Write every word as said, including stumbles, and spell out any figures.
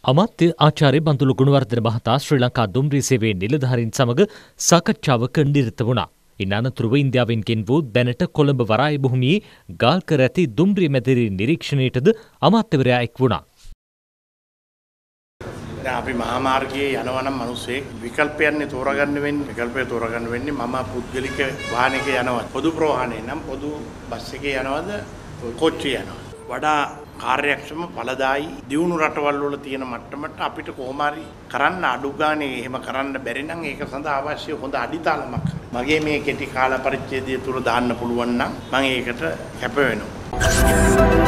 අමාත්‍ය ආචාර්ය බන්දුල ගුණවර්ධන මහතා ශ්‍රී ලංකා දුම්රිය සේවයේ නිලධාරීන් සමග සාකච්ඡාවක නිරත වුණා. ඉන් අනතුරුව ඉන්දියාවෙන් ගෙන් වූ දැනට කොළඹ වරාය භූමියේ ගාල් කර ඇති දුම්රිය මැදිරි නිරීක්ෂණයටද අමාත්‍යවරයා එක් වුණා. අපි මහා මාර්ගයේ යනවා නම් මිනිස්සේ විකල්පයන්නේ තෝරගන්න වෙන්නේ විකල්පය තෝරගන්න වෙන්නේ මම පුද්ගලික වාහනයක යනවා පොදු ප්‍රවාහනේ නම් පොදු බස් එකේ යනවද කොච්චි යනවා වඩා කාර්යක්ෂම ඵලදායි දියුණු රටවල් වල තියෙන මට්ටමට අපිට කොහොම හරි කරන්න අඩු ගානේ එහෙම කරන්න බැරි නම් ඒක සඳහා අවශ්‍ය හොඳ අඩිතාලමක් මගේ මේ කෙටි කාල පරිච්ඡේදය තුල දාන්න පුළුවන් නම් මම ඒකට කැප වෙනවා.